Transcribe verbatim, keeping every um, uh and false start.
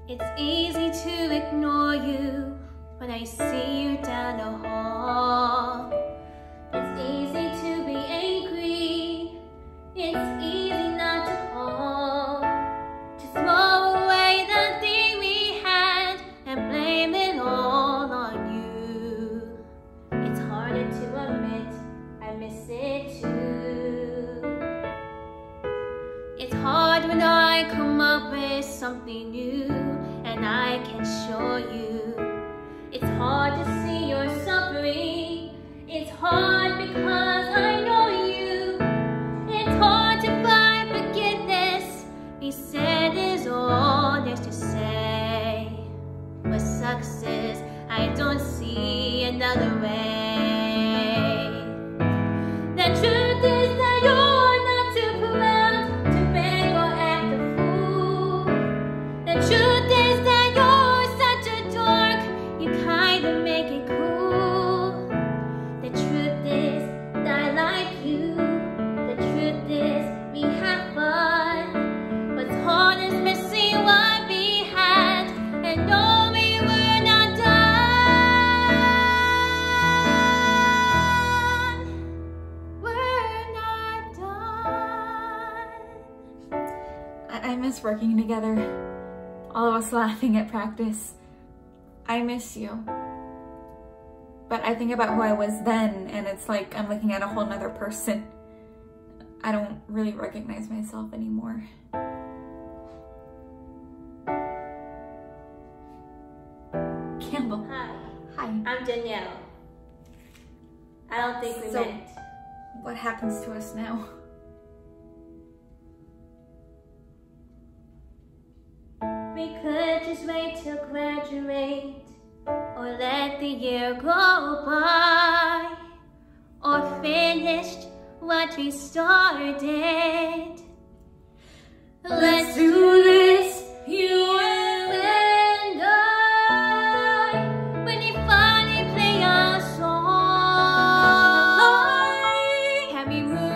It's easy to ignore you when I see you down the hall. It's easy to be angry. It's easy not to call. To throw away the thing we had and blame it all on you. It's harder to admit I miss it too. It's hard when I come up with something new and I can show you. It's hard to see your suffering. It's hard because I know you. It's hard to find forgiveness. He said is all there's to say. What sucks is I don't see another way. The truth is that you're not too proud to beg or act a fool. The truth is that you're such a dork, you kinda make it cool. The truth is that I like you. The truth is we have fun. What's hard is missing what we had and knowing we're not done. We're not done. I, I miss working together. All of us laughing at practice. I miss you. But I think about who I was then, and it's like I'm looking at a whole nother person. I don't really recognize myself anymore. Campbell. Hi, Hi. I'm Danielle. I don't think we So- met. What happens to us now? We could just wait till graduate, or let the year go by, or finished what we started. Let's do this, you and I. When you finally play our song, can we move